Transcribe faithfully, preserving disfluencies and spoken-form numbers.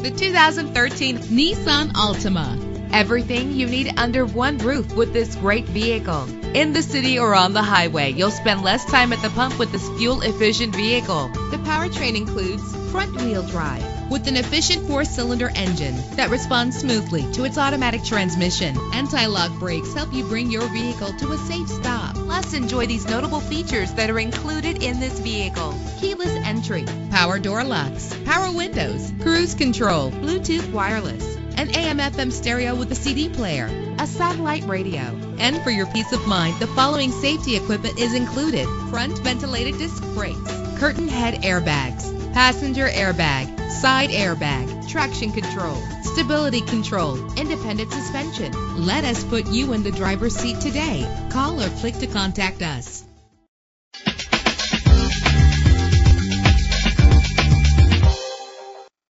the two thousand thirteen Nissan Altima. Everything you need under one roof with this great vehicle. In the city or on the highway, you'll spend less time at the pump with this fuel-efficient vehicle. The powertrain includes front-wheel drive with an efficient four-cylinder engine that responds smoothly to its automatic transmission. Anti-lock brakes help you bring your vehicle to a safe stop. Plus, enjoy these notable features that are included in this vehicle: keyless entry, power door locks, power windows, cruise control, Bluetooth wireless, an A M F M stereo with a C D player, a satellite radio. And for your peace of mind, the following safety equipment is included: front ventilated disc brakes, curtain head airbags, passenger airbag, side airbag, traction control, stability control, independent suspension. Let us put you in the driver's seat today. Call or click to contact us.